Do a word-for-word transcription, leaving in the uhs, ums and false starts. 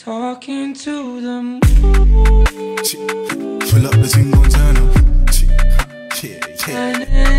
talking to the moon. Pull up the thing, gon' turn up. Yeah, yeah.